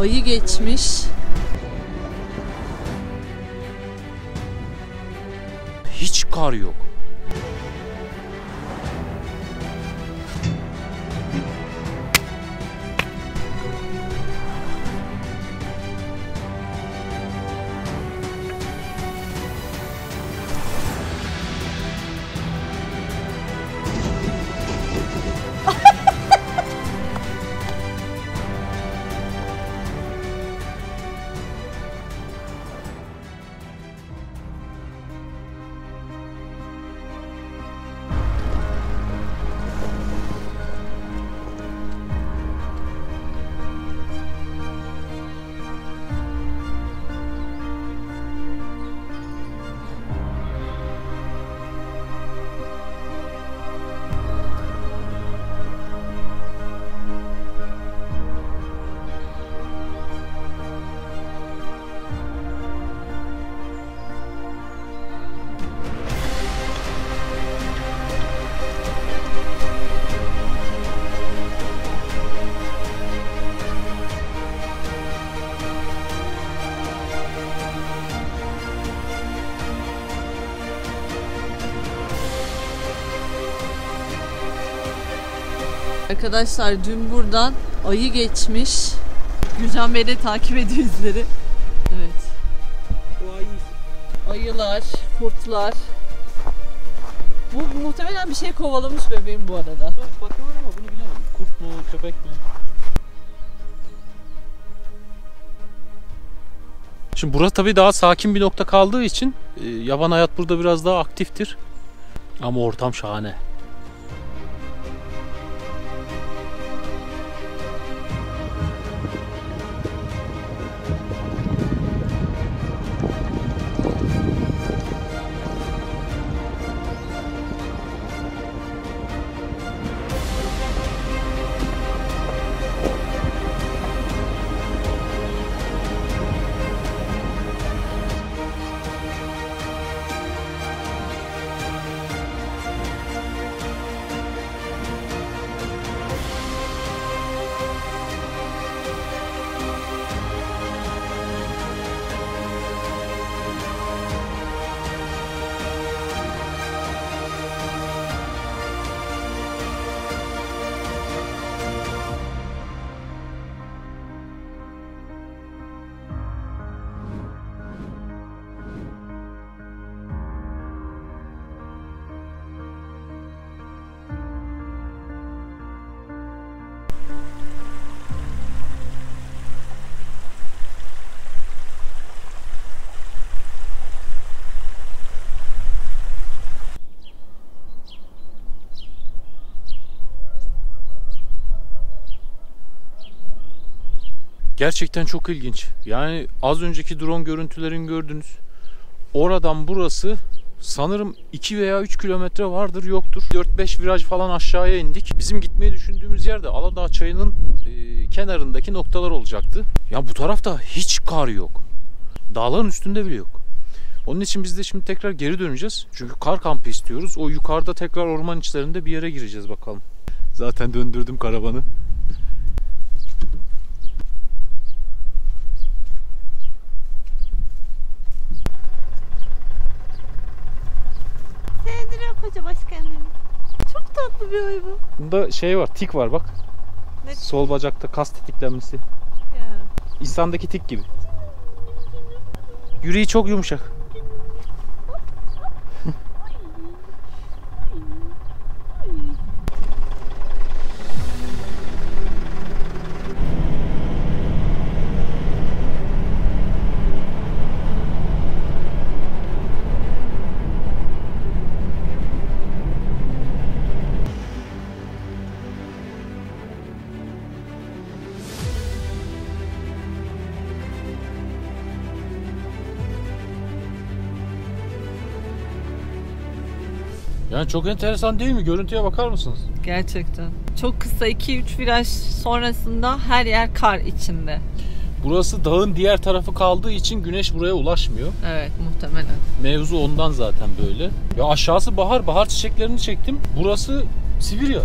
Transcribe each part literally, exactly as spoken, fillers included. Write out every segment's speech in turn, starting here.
ayı geçmiş. Hiç kar yok. Arkadaşlar dün buradan ayı geçmiş. Gülcan Bey de takip ediyor izleri. Evet. O ayı. Ayılar, kurtlar. Bu muhtemelen bir şey kovalamış bebeğim bu arada. Bakıyorlar ama bunu bilemem. Kurt mu, köpek mi? Şimdi burası tabii daha sakin bir nokta kaldığı için e, yaban hayat burada biraz daha aktiftir. Ama ortam şahane. Gerçekten çok ilginç. Yani az önceki drone görüntülerini gördünüz. Oradan burası sanırım iki veya üç kilometre vardır yoktur. dört beş viraj falan aşağıya indik. Bizim gitmeyi düşündüğümüz yerde Aladağ Çayı'nın e, kenarındaki noktalar olacaktı. Ya bu tarafta hiç kar yok. Dağların üstünde bile yok. Onun için biz de şimdi tekrar geri döneceğiz. Çünkü kar kampı istiyoruz. O yukarıda tekrar orman içlerinde bir yere gireceğiz bakalım. Zaten döndürdüm karavanı. Sevdiriyor koca baş kendini. Çok tatlı bir ayı bu. Bunda şey var, tik var bak. Ne? Sol bacakta kas tetiklenmesi. Ya. İnsandaki tik gibi. Yüreği çok yumuşak. Yani çok enteresan değil mi? Görüntüye bakar mısınız? Gerçekten. Çok kısa iki üç viraj sonrasında her yer kar içinde. Burası dağın diğer tarafı kaldığı için güneş buraya ulaşmıyor. Evet, muhtemelen. Mevzu ondan zaten böyle. Ya aşağısı bahar, bahar çiçeklerini çektim. Burası Sibirya.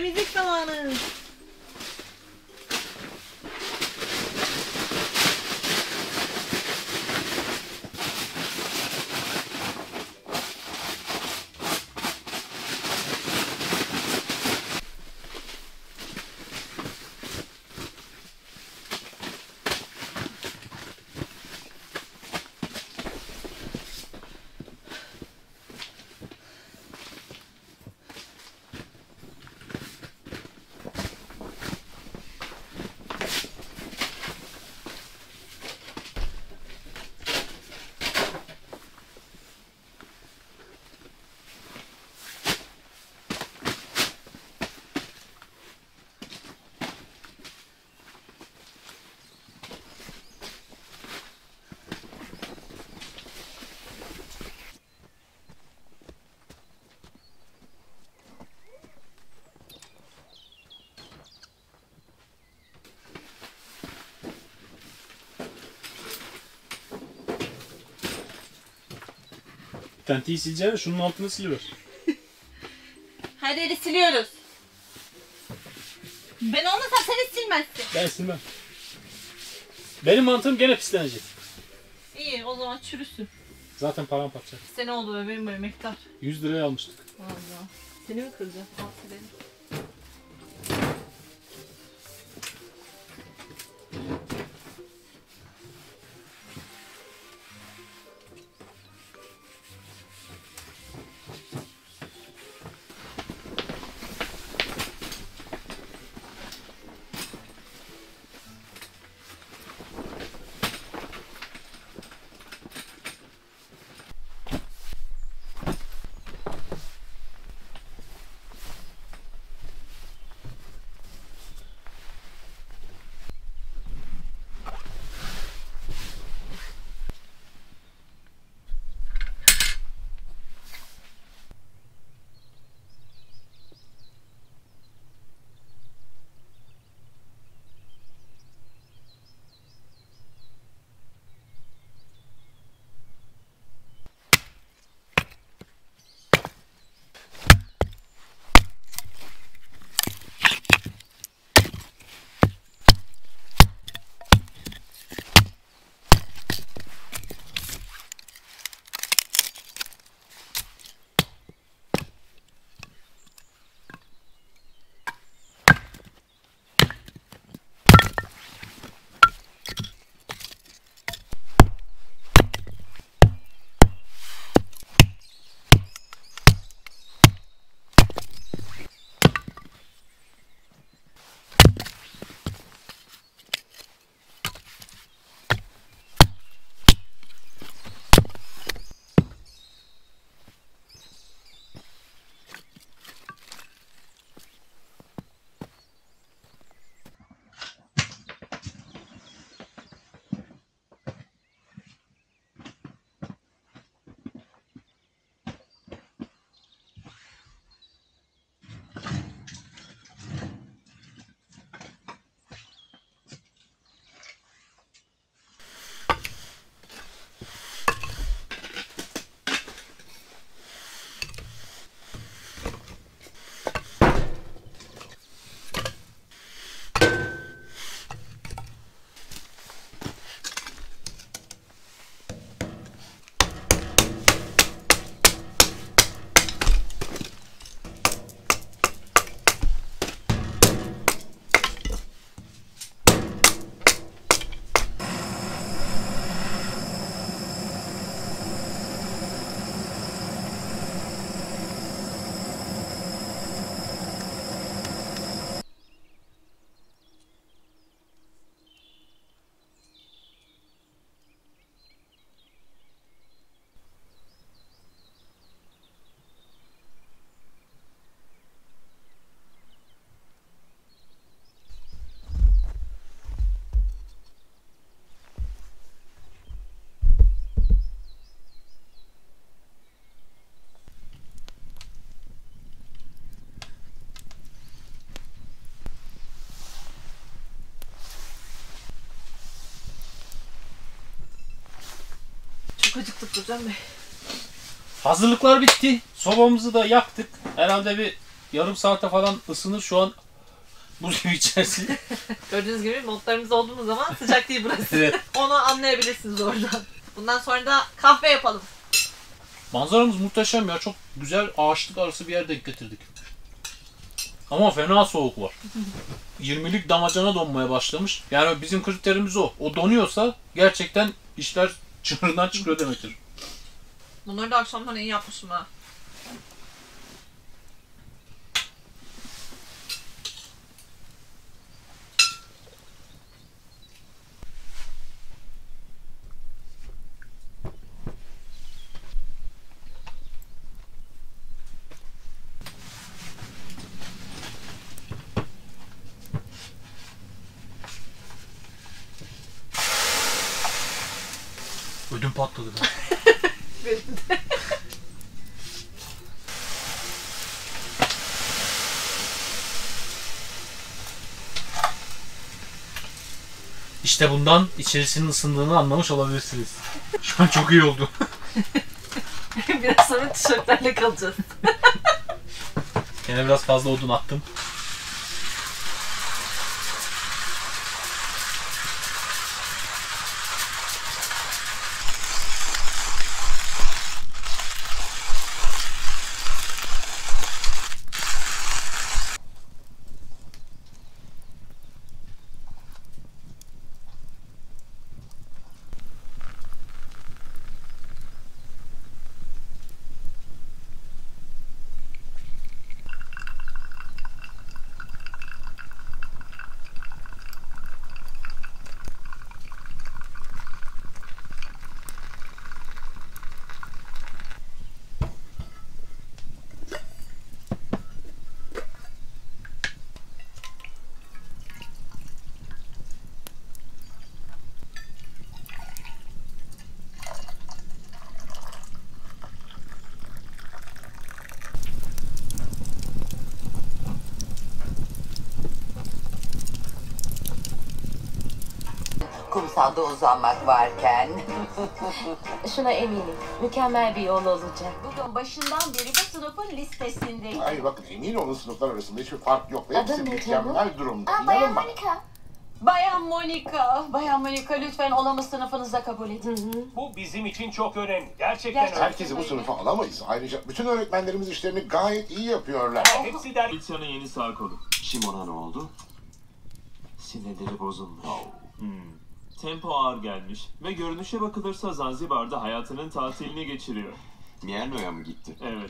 Temizlik zamanı. Tentiyi sileceğine şunun altını siliver. Her yeri siliyoruz. Ben olmasam sen hiç silmezsin. Ben silmem. Benim mantığım gene pislenecek. İyi o zaman çürüsün. Zaten paramparça. Sene oldu bebeğim bu emektar. yüz liraya almıştık. Vallahi. Seni mi kıracağım? Al silelim. Çok acıktık Gürcan Bey. Hazırlıklar bitti. Sobamızı da yaktık. Herhalde bir yarım saate falan ısınır. Şu an buz gibi içersin. Gördüğünüz gibi montlarımız olduğumuz zaman sıcak değil burası. Evet. Onu anlayabilirsiniz oradan. Bundan sonra da kahve yapalım. Manzaramız muhteşem ya. Çok güzel ağaçlık arası bir yer denk getirdik. Ama fena soğuk var. yirmilik damacana donmaya başlamış. Yani bizim kriterimiz o. O donuyorsa gerçekten işler çığırından çıkıyor demektir. Bunları da akşamdan iyi yapmışım ha. Ödüm patladı. İşte bundan içerisinin ısındığını anlamış olabilirsiniz. Şu an çok iyi oldu. Biraz sonra tişörtlerle kalacağız. Yine biraz fazla odun attım. Kumsalda uzanmak varken. Şuna eminim. Mükemmel bir yol olacak. Bugün başından beri bu sınıfın listesindeyim. Hayır bakın emin olun sınıflar arasında hiçbir fark yok. Ve Adın hepsi ne mükemmel durumda. Aa, Bayan İnanın bak. Monika. Bayan Monika, Bayan Monika lütfen olamı sınıfınıza kabul edin. Bu bizim için çok önemli. Gerçekten Gerçekten. öyle. Herkesi bu sınıfa alamayız. Ayrıca bütün öğretmenlerimiz işlerini gayet iyi yapıyorlar. Hepsi der. İlçanın yeni sağ kolu. Şimon'a ne oldu? Sinirleri bozulmuş. Hmm. Tempo ağır gelmiş ve görünüşe bakılırsa Zanzibar'da hayatının tatilini geçiriyor. Mierno'ya mı gitti? Evet.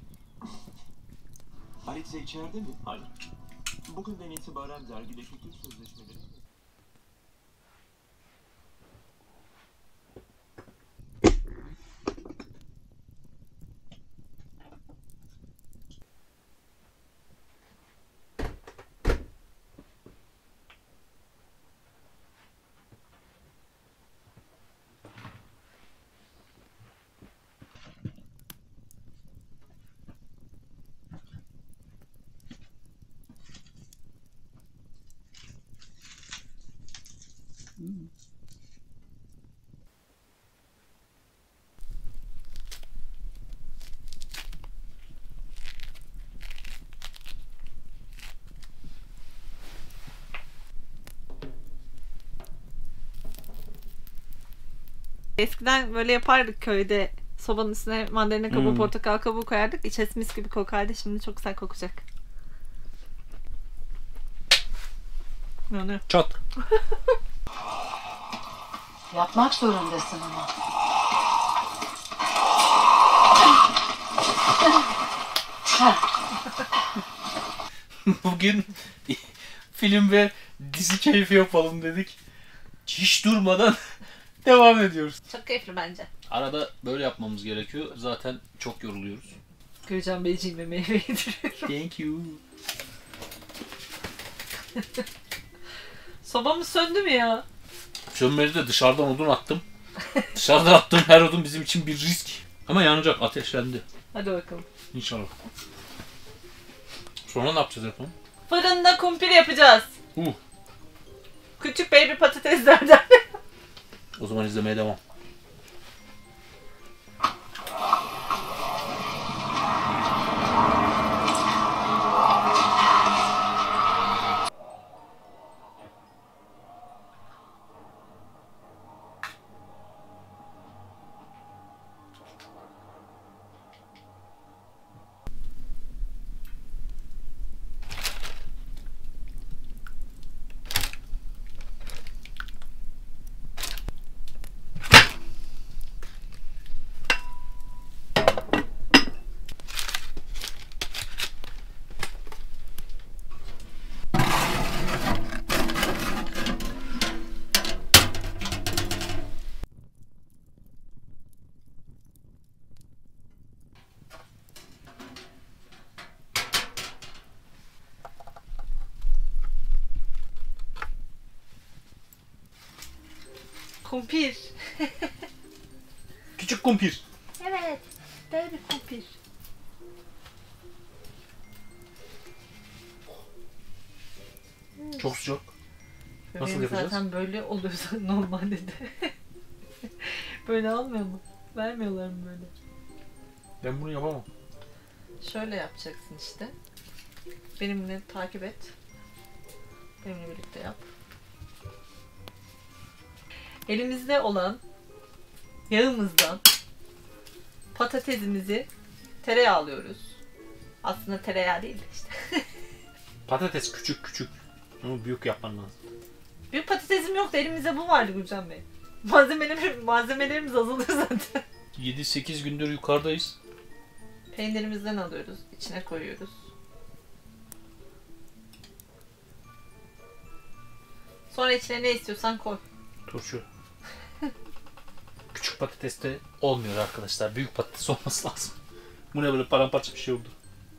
Haritse içeride mi? Hayır. Bugünden itibaren dergideki tüm sözleşmeleri... Eskiden böyle yapardık köyde. Sobanın üstüne mandalina kabuğu, Hmm. portakal kabuğu koyardık. İçerisi mis gibi kokardı. Şimdi çok güzel kokacak. Yanıyor. Çat. Yapmak zorundasın ama. Bugün film ve dizi keyfi yapalım dedik. Hiç durmadan devam ediyoruz. Çok keyifli bence. Arada böyle yapmamız gerekiyor. Zaten çok yoruluyoruz. Gürcan Beyciğime meyve yediriyorum. Thank you. Sobamız söndü mü ya? Sönmedi de dışarıdan odun attım. Dışarıdan attığım her odun bizim için bir risk. Ama yanacak, ateşlendi. Hadi bakalım. İnşallah. Sonra ne yapacağız efendim? Fırında kumpir yapacağız. Uh. Küçük baby patateslerden. O zaman izlemeye devam. Kumpir. Küçük kumpir. Evet. Baby kumpir. Çok sıcak. Nasıl Bebeğim yapacağız? zaten böyle oluyor normalde de. Böyle almıyor mu? Vermiyorlar mı böyle? Ben bunu yapamam. Şöyle yapacaksın işte. Benimle takip et. Benimle birlikte yap. Elimizde olan yağımızdan patatesimizi tereyağı alıyoruz. Aslında tereyağı değil de işte. Patates küçük küçük. Onu büyük yapman lazım. Büyük patatesim yoktu. Elimizde bu vardı Gülcan Bey. Malzemelerimiz, malzemelerimiz azalır zaten. yedi sekiz gündür yukarıdayız. Peynirimizden alıyoruz. İçine koyuyoruz. Sonra içine ne istiyorsan koy. Turşu. Küçük patateste olmuyor arkadaşlar. Büyük patates olması lazım. Bu ne böyle paramparça bir şey oldu.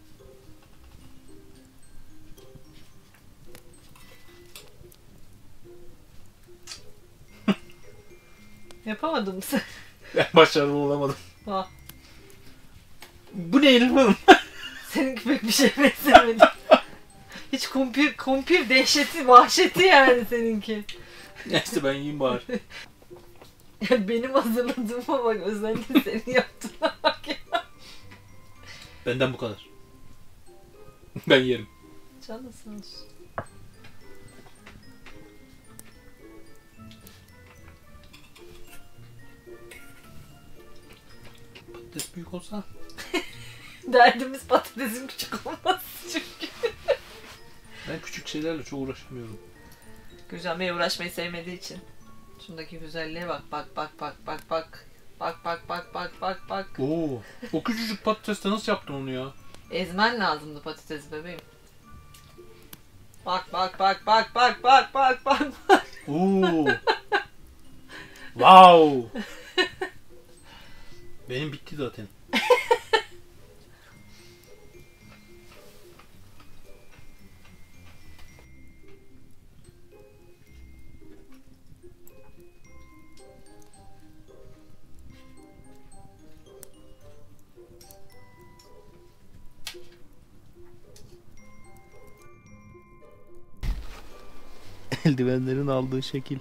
Yapamadın mı sen? Ben başarılı olamadım. Bak. Bu ne Elif Hanım? Seninki pek bir şey benzemedi. Hiç kumpir, kumpir dehşeti, vahşeti yani seninki. Neyse ben yiyeyim bari. Ya benim hazırladığıma bak, özellikle senin yaptığına bak ya. Benden bu kadar. Ben yerim. Canı sağ olsun. Patates büyük olsa. Derdimiz patatesin küçük olması çünkü. Ben küçük şeylerle çok uğraşamıyorum. Gülcan Bey uğraşmayı sevmediği için. Şundaki güzelliğe bak, bak, bak, bak, bak, bak. Bak, bak, bak, bak, bak, bak. Oo, o küçücük patateste nasıl yaptın onu ya? Ezmen lazımdı patatesi bebeğim. Bak, bak, bak, bak, bak, bak, bak, bak, bak. Oo. Wow. Benim bitti zaten. Eldivenlerin aldığı şekil.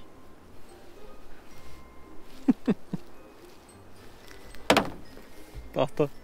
Tahta.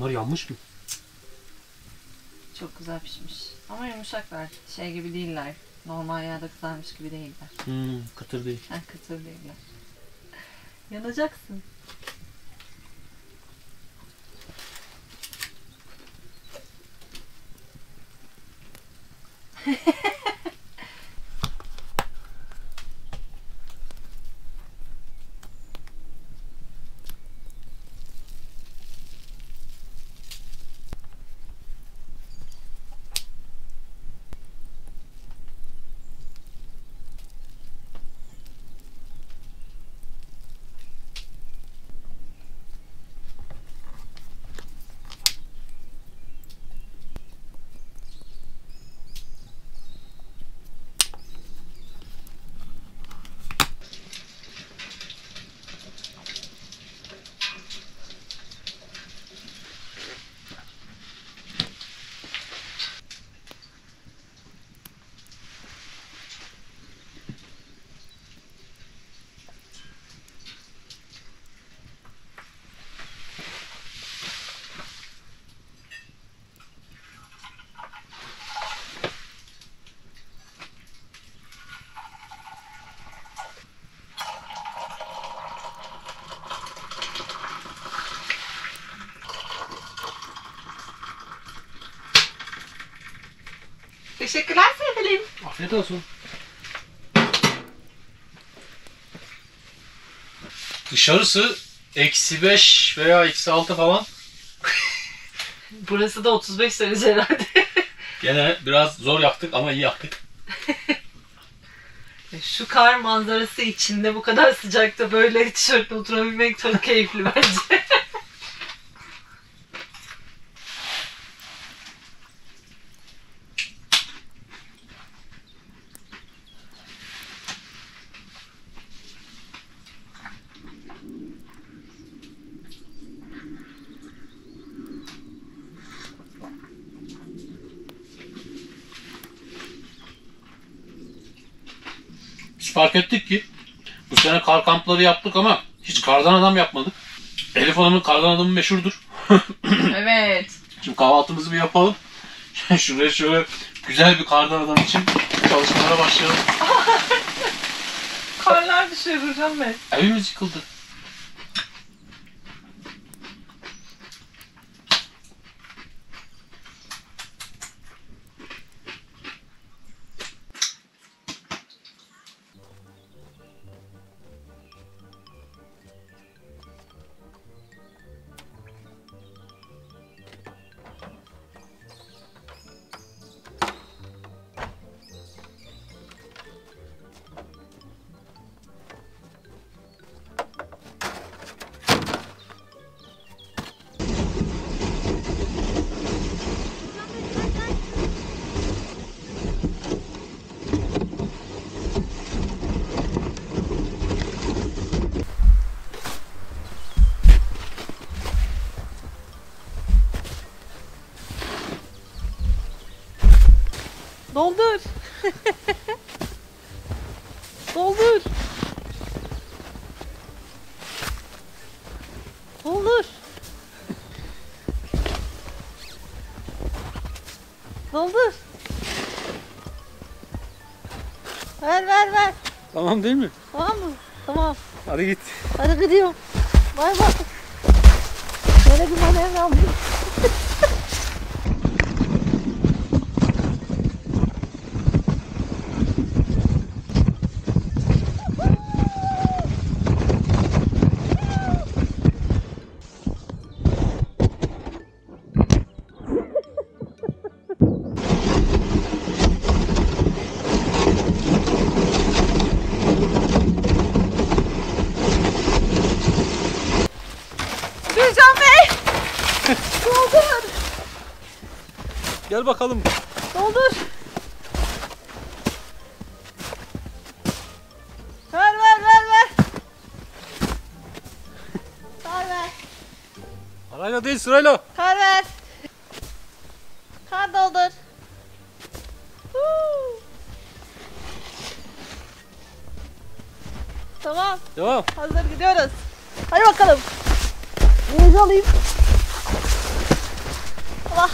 Bunlar yanmış mı? Çok güzel pişmiş. Ama yumuşaklar. Şey gibi değiller. Normal yağda kızarmış gibi değiller. Hmm, kıtır değil. Ha, kıtır değiller. Yanacaksın. Teşekkürler sevgilim. Afiyet olsun. Dışarısı eksi beş veya eksi altı falan. Burası da otuz beş derece herhalde. Gene biraz zor yaktık ama iyi yaktık. Şu kar manzarası içinde bu kadar sıcakta böyle tişörtle oturabilmek çok keyifli bence. Biz fark ettik ki bu sene kar kampları yaptık ama hiç kardan adam yapmadık. Elif Hanım'ın kardan adamı meşhurdur. Evet. Şimdi kahvaltımızı bir yapalım. Şuraya şöyle güzel bir kardan adam için çalışmalara başlayalım. Karlar düşüyor hocam be. Evimiz yıkıldı. Doldur. Doldur. Doldur. Doldur. Ver ver ver. Tamam değil mi? Tamam mı? Tamam. Hadi git. Hadi gidiyorum. Bay bay. Böyle bir manevra alayım. Gülcan Bey! Doldur! Gel bakalım. Doldur! Ver ver ver ver! Kar ver! Parayla değil sırayla. Kar ver! Kar doldur! Huu! Tamam, Devam. hazır gidiyoruz. Hadi bakalım. Neyse alayım. Allah.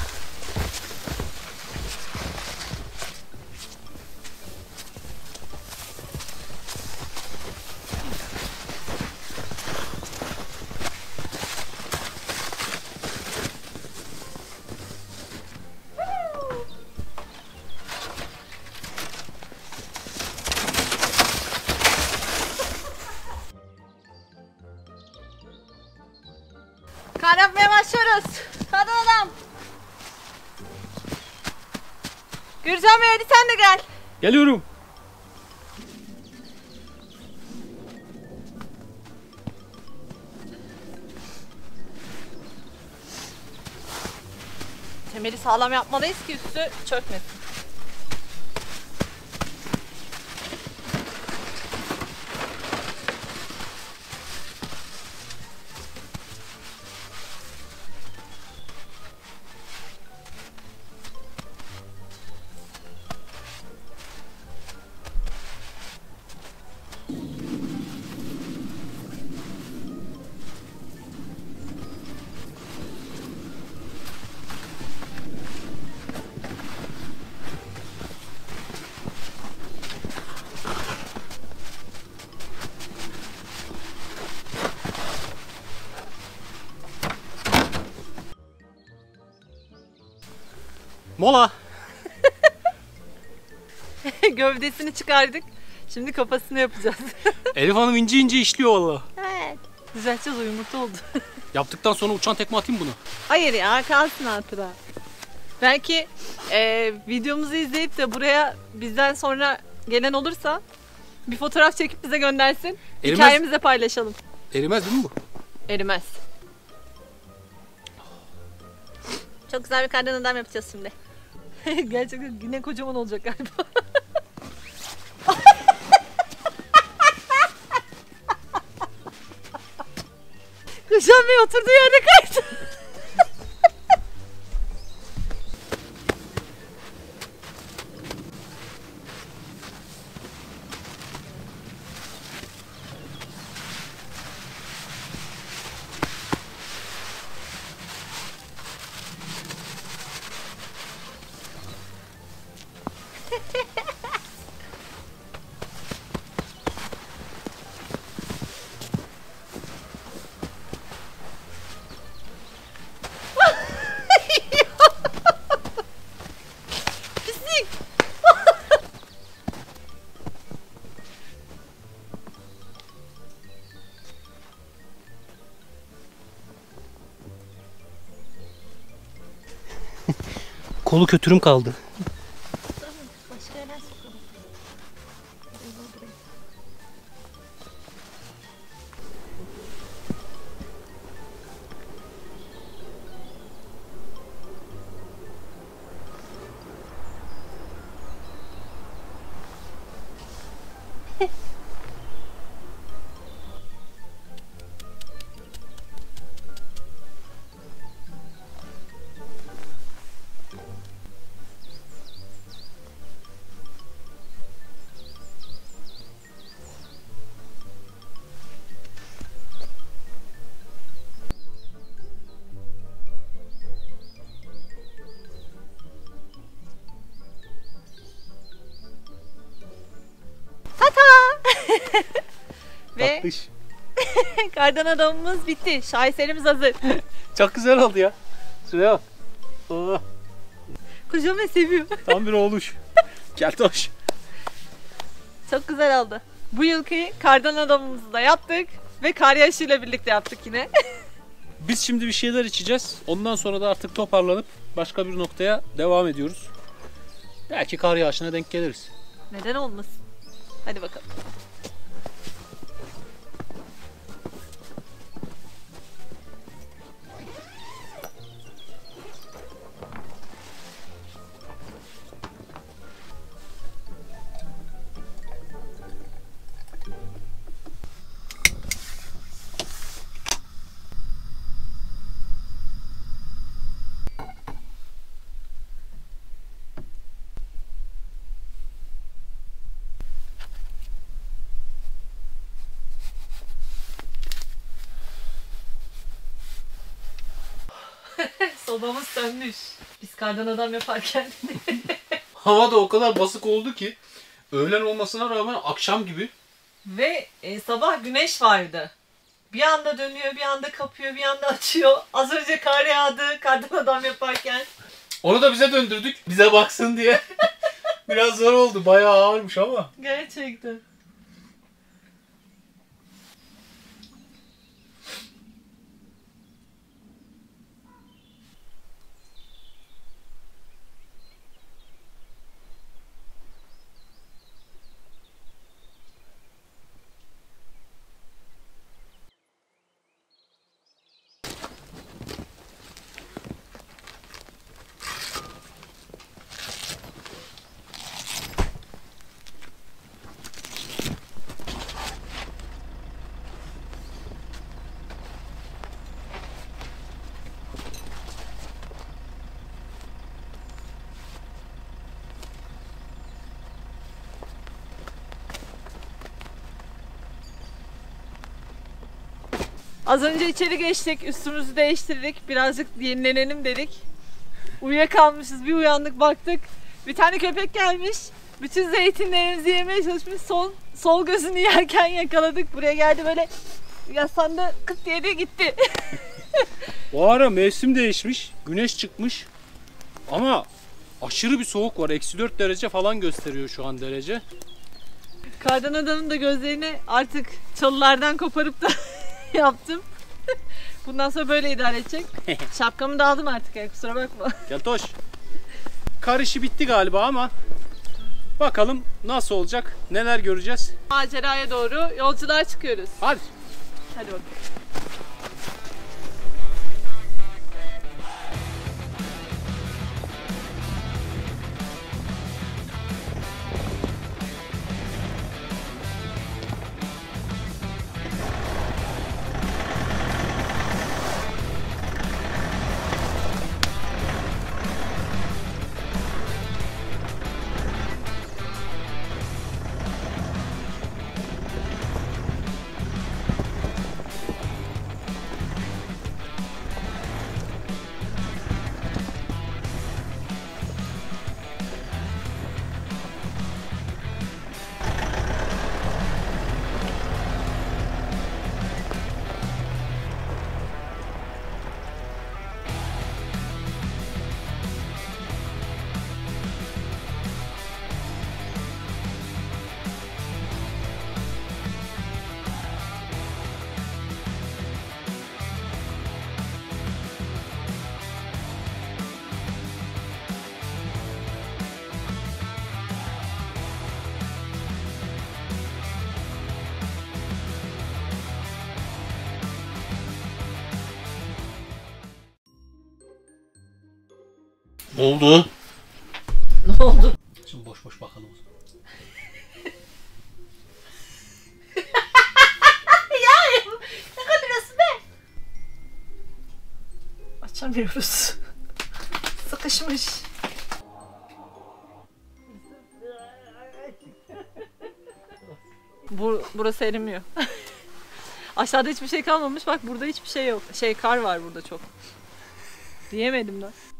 Kar yapmaya başlıyoruz. Hadi adam. Gürcan Bey hadi sen de gel. Geliyorum. Temeli sağlam yapmalıyız ki üstü çökmesin. Mola. Gövdesini çıkardık. Şimdi kafasını yapacağız. Elif Hanım ince ince işliyor valla. Evet. Düzelteceğiz, o yumurta oldu. Yaptıktan sonra uçan tekme atayım bunu. Hayır ya, kalsın hatıra. Belki e, videomuzu izleyip de buraya bizden sonra gelen olursa bir fotoğraf çekip bize göndersin. Erimez. Hikayemizle paylaşalım. Erimez değil mi bu? Erimez. Çok güzel bir kardan adam yapacağız şimdi. Gerçekten yine kocaman olacak galiba. Kuşan Bey oturduğu yerde kaydı. Kolu kötürüm kaldı. Başka yerden sokalım. Ve Tatlış. kardan adamımız bitti. Şaheserimiz hazır. Çok güzel oldu ya. Şuraya bak. Oh, Kuşan Bey seviyor. tam bir oğluş. Keltoş. Çok güzel oldu. Bu yılki kardan adamımızı da yaptık. Ve kar yağışıyla birlikte yaptık yine. Biz şimdi bir şeyler içeceğiz. Ondan sonra da artık toparlanıp başka bir noktaya devam ediyoruz. Belki kar yağışına denk geliriz. Neden olmasın? Hadi bakalım. Sobamız sönmüş. Biz kardan adam yaparken. Hava da o kadar basık oldu ki öğlen olmasına rağmen akşam gibi. Ve e, sabah güneş vardı. Bir anda dönüyor, bir anda kapıyor, bir anda açıyor. Az önce kar yağdı kardan adam yaparken. Onu da bize döndürdük. Bize baksın diye. Biraz zor oldu. Bayağı ağırmış ama. Gerçekten. Az önce içeri geçtik, üstümüzü değiştirdik, birazcık yenilenelim dedik. Uyuyakalmışız, bir uyandık baktık. Bir tane köpek gelmiş, bütün zeytinlerimizi yemeye çalışmış, sol, sol gözünü yerken yakaladık. Buraya geldi böyle yaslandı, kıt diye de gitti. Bu ara mevsim değişmiş, güneş çıkmış ama aşırı bir soğuk var. Eksi dört derece falan gösteriyor şu an derece. Kardan adamın da gözlerini artık çalılardan koparıp da yaptım. Bundan sonra böyle idare edecek. Şapkamı da aldım artık ya, kusura bakma. Keltoş. Kar işi bitti galiba ama bakalım nasıl olacak, neler göreceğiz. Maceraya doğru yolculuğa çıkıyoruz. Hadi. Hadi bakalım. Ne oldu? Ne oldu? Şimdi boş boş bakalım o zaman. Ya ne kamerası be? Açamıyoruz. Sıkışmış. Bu, burası erimiyor. Aşağıda hiçbir şey kalmamış. Bak burada hiçbir şey yok. Şey kar var burada çok. Diyemedim lan.